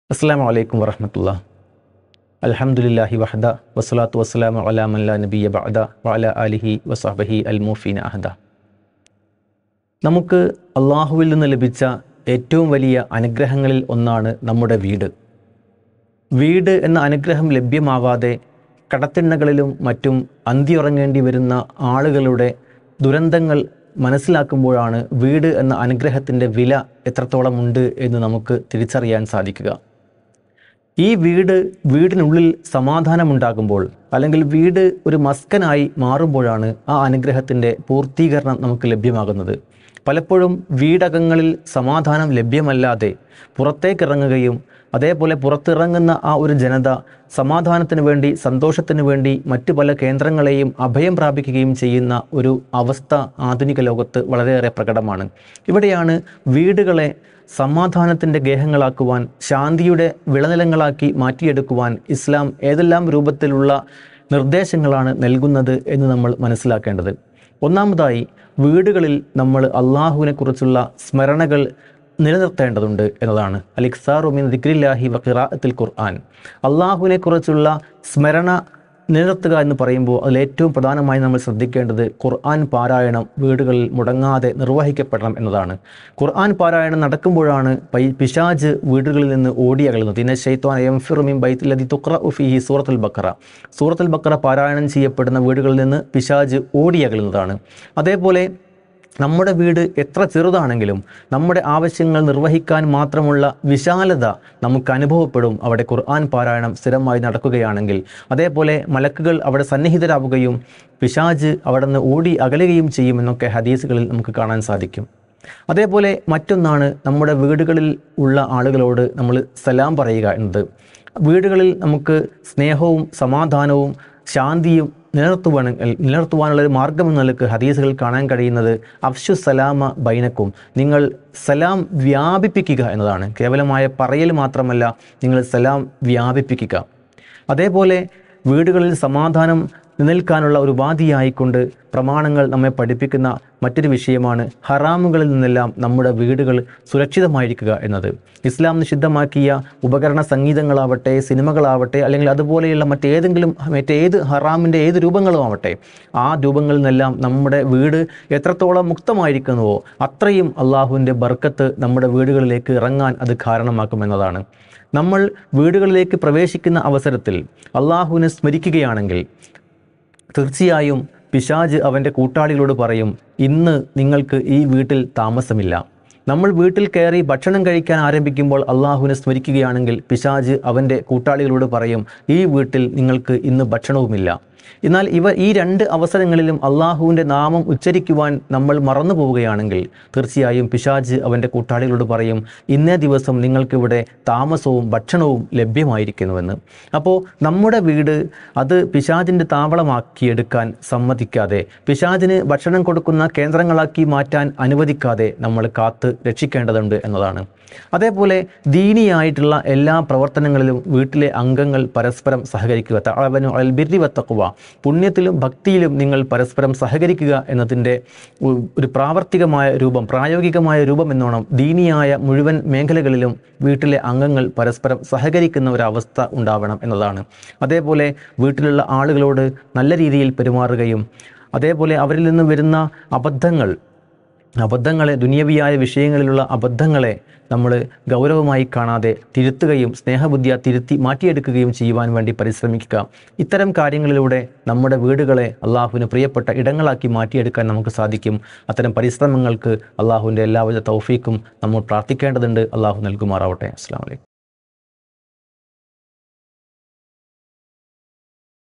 അസ്സലാമു അലൈക്കും വറഹ്മത്തുള്ളാഹി. അൽഹംദുലില്ലാഹി വഹദ വസ്സലാത്തു വസ്സലാമു അലാ മൻ ലാ നബിയ്യ ബഅദ വഅലാ ആലിഹി വസഹ്ബിഹി അൽമൂഫീന അഹദ. നമുക്ക് അള്ളാഹുവിൽ നിന്ന് ലഭിച്ച ഏറ്റവും വലിയ അനുഗ്രഹങ്ങളിൽ ഒന്നാണ് നമ്മുടെ വീട്. വീട് എന്ന അനുഗ്രഹം ലഭ്യമാവാതെ കടത്തിണ്ണകളിലും മറ്റും അന്തിയുറങ്ങേണ്ടി വരുന്ന ആളുകളുടെ ദുരന്തങ്ങൾ മനസ്സിലാക്കുമ്പോഴാണ് വീട് എന്ന അനുഗ്രഹത്തിൻ്റെ വില എത്രത്തോളം ഉണ്ട് എന്ന് നമുക്ക് തിരിച്ചറിയാൻ സാധിക്കുക. ഈ വീടിനുള്ളിൽ സമാധാനമുണ്ടാകുമ്പോൾ, അല്ലെങ്കിൽ വീട് ഒരു മസ്കനായി മാറുമ്പോഴാണ് ആ അനുഗ്രഹത്തിൻ്റെ പൂർത്തീകരണം നമുക്ക് ലഭ്യമാകുന്നത്. പലപ്പോഴും വീടകങ്ങളിൽ സമാധാനം ലഭ്യമല്ലാതെ പുറത്തേക്കിറങ്ങുകയും അതേപോലെ പുറത്തിറങ്ങുന്ന ആ ഒരു ജനത സമാധാനത്തിന് വേണ്ടി, സന്തോഷത്തിന് വേണ്ടി മറ്റു പല കേന്ദ്രങ്ങളെയും അഭയം പ്രാപിക്കുകയും ചെയ്യുന്ന ഒരു അവസ്ഥ ആധുനിക ലോകത്ത് വളരെയേറെ പ്രകടമാണ്. ഇവിടെയാണ് വീടുകളെ സമാധാനത്തിൻ്റെ ഗേഹങ്ങളാക്കുവാൻ, ശാന്തിയുടെ വിളനിലങ്ങളാക്കി മാറ്റിയെടുക്കുവാൻ ഇസ്ലാം ഏതെല്ലാം രൂപത്തിലുള്ള നിർദ്ദേശങ്ങളാണ് നൽകുന്നത് എന്ന് നമ്മൾ മനസ്സിലാക്കേണ്ടത്. ഒന്നാമതായി, വീടുകളിൽ നമ്മൾ അള്ളാഹുവിനെക്കുറിച്ചുള്ള സ്മരണകൾ നിലനിർത്തേണ്ടതുണ്ട് എന്നതാണ്. അൽ-ഇക്സാറു മിൻ ദിക്രില്ലാഹി വ ഖിറാഅത്തിൽ ഖുർആൻ. അള്ളാഹുവിനെക്കുറിച്ചുള്ള സ്മരണ നിലനിർത്തുക എന്ന് പറയുമ്പോൾ അതിലേറ്റവും പ്രധാനമായി നമ്മൾ ശ്രദ്ധിക്കേണ്ടത് ഖുർആൻ പാരായണം വീടുകളിൽ മുടങ്ങാതെ നിർവഹിക്കപ്പെടണം എന്നതാണ്. ഖുർആൻ പാരായണം നടക്കുമ്പോഴാണ് പിശാച് വീടുകളിൽ നിന്ന് ഓടിയകലുന്നത്. ഇന്ന ശൈത്വാന യൻഫിറു മിൻ ബൈത്തില്ലദി തുഖ്റഉ ഫീഹി സൂറത്തുൽ ബഖറ പാരായണം ചെയ്യപ്പെടുന്ന വീടുകളിൽ നിന്ന് പിശാച് ഓടിയകലുന്നതാണ്. അതേപോലെ നമ്മുടെ വീട് എത്ര ചെറുതാണെങ്കിലും നമ്മുടെ ആവശ്യങ്ങൾ നിർവഹിക്കാൻ മാത്രമുള്ള വിശാലത നമുക്ക് അനുഭവപ്പെടും അവിടെ ഖുർആൻ പാരായണം സ്ഥിരമായി നടക്കുകയാണെങ്കിൽ. അതേപോലെ മലക്കുകൾ അവിടെ സന്നിഹിതരാവുകയും പിശാച് അവിടെ നിന്ന് ഓടി അകലുകയും ചെയ്യുമെന്നൊക്കെ ഹദീസുകളിൽ നമുക്ക് കാണാൻ സാധിക്കും. അതേപോലെ മറ്റൊന്നാണ്, നമ്മുടെ വീടുകളിൽ ഉള്ള ആളുകളോട് നമ്മൾ സലാം പറയുക എന്നത്. വീടുകളിൽ നമുക്ക് സ്നേഹവും സമാധാനവും ശാന്തിയും നിലനിർത്തുവാനുള്ളൊരു മാർഗ്ഗമെന്ന നിലക്ക് ഹദീസുകൾ കാണാൻ കഴിയുന്നത് അഫ്ഷു സലാമ ബൈനക്കും, നിങ്ങൾ സലാം വ്യാപിപ്പിക്കുക എന്നതാണ്. കേവലമായ പറയൽ മാത്രമല്ല, നിങ്ങൾ സലാം വ്യാപിപ്പിക്കുക. അതേപോലെ വീടുകളിൽ സമാധാനം നിലനിൽക്കാനുള്ള ഒരു ഉപാധിയായിക്കൊണ്ട് പ്രമാണങ്ങൾ നമ്മെ പഠിപ്പിക്കുന്ന മറ്റൊരു വിഷയമാണ് ഹറാമുകളിൽ നിന്നെല്ലാം നമ്മുടെ വീടുകൾ സുരക്ഷിതമായിരിക്കുക എന്നത്. ഇസ്ലാം നിഷിദ്ധമാക്കിയ ഉപകരണ സംഗീതങ്ങളാവട്ടെ, സിനിമകളാവട്ടെ, അല്ലെങ്കിൽ അതുപോലെയുള്ള മറ്റേത് ഹറാമിൻ്റെ ഏത് രൂപങ്ങളും ആവട്ടെ, ആ രൂപങ്ങളിൽ നിന്നെല്ലാം നമ്മുടെ വീട് എത്രത്തോളം മുക്തമായിരിക്കുന്നുവോ അത്രയും അള്ളാഹുവിൻ്റെ ബർക്കത്ത് നമ്മുടെ വീടുകളിലേക്ക് ഇറങ്ങാൻ അത് കാരണമാക്കുമെന്നതാണ്. നമ്മൾ വീടുകളിലേക്ക് പ്രവേശിക്കുന്ന അവസരത്തിൽ അള്ളാഹുവിനെ സ്മരിക്കുകയാണെങ്കിൽ തീർച്ചയായും പിശാച് അവൻ്റെ കൂട്ടാളികളോട് പറയും, ഇന്ന് നിങ്ങൾക്ക് ഈ വീട്ടിൽ താമസമില്ല. നമ്മൾ വീട്ടിൽ കയറി ഭക്ഷണം കഴിക്കാൻ ആരംഭിക്കുമ്പോൾ അള്ളാഹുവിനെ സ്മരിക്കുകയാണെങ്കിൽ പിശാച് അവൻ്റെ കൂട്ടാളികളോട് പറയും, ഈ വീട്ടിൽ നിങ്ങൾക്ക് ഇന്ന് ഭക്ഷണവുമില്ല. എന്നാൽ ഈ രണ്ട് അവസരങ്ങളിലും അള്ളാഹുവിൻ്റെ നാമം ഉച്ചരിക്കുവാൻ നമ്മൾ മറന്നു പോവുകയാണെങ്കിൽ തീർച്ചയായും പിശാച് അവൻ്റെ കൂട്ടാളികളോട് പറയും, ഇന്നേ ദിവസം നിങ്ങൾക്കിവിടെ താമസവും ഭക്ഷണവും ലഭ്യമായിരിക്കുന്നുവെന്ന്. അപ്പോൾ നമ്മുടെ വീട് അത് പിശാചിൻ്റെ താവളമാക്കിയെടുക്കാൻ സമ്മതിക്കാതെ, പിശാചിന് ഭക്ഷണം കൊടുക്കുന്ന കേന്ദ്രങ്ങളാക്കി മാറ്റാൻ അനുവദിക്കാതെ നമ്മൾ കാത്ത് രക്ഷിക്കേണ്ടതുണ്ട് എന്നതാണ്. അതേപോലെ ദീനിയായിട്ടുള്ള എല്ലാ പ്രവർത്തനങ്ങളിലും വീട്ടിലെ അംഗങ്ങൾ പരസ്പരം സഹകരിക്കുക. തഅവനു അലൽ ബിർരി വത്തഖ്വ, പുണ്യത്തിലും ഭക്തിയിലും നിങ്ങൾ പരസ്പരം സഹകരിക്കുക എന്നതിൻ്റെ ഒരു പ്രായോഗികമായ രൂപം എന്നോണം ദീനിയായ മുഴുവൻ മേഖലകളിലും വീട്ടിലെ അംഗങ്ങൾ പരസ്പരം സഹകരിക്കുന്ന ഒരവസ്ഥ ഉണ്ടാവണം എന്നതാണ്. അതേപോലെ വീട്ടിലുള്ള ആളുകളോട് നല്ല രീതിയിൽ പെരുമാറുകയും അതേപോലെ അവരിൽ നിന്ന് വരുന്ന അബദ്ധങ്ങളെ, ദുനിയവിയായ വിഷയങ്ങളിലുള്ള അബദ്ധങ്ങളെ നമ്മൾ ഗൗരവമായി കാണാതെ തിരുത്തുകയും സ്നേഹബുദ്ധിയ തിരുത്തി മാറ്റിയെടുക്കുകയും ചെയ്യുവാൻ വേണ്ടി പരിശ്രമിക്കുക. ഇത്തരം കാര്യങ്ങളിലൂടെ നമ്മുടെ വീടുകളെ അള്ളാഹുവിന് പ്രിയപ്പെട്ട ഇടങ്ങളാക്കി മാറ്റിയെടുക്കാൻ നമുക്ക് സാധിക്കും. അത്തരം പരിശ്രമങ്ങൾക്ക് അള്ളാഹുവിൻ്റെ എല്ലാവിധ തൗഫീക്കും നമ്മൾ പ്രാർത്ഥിക്കേണ്ടതുണ്ട്. അള്ളാഹു നൽകുമാറാവട്ടെ. അസ്സലാമു അലൈക്കും.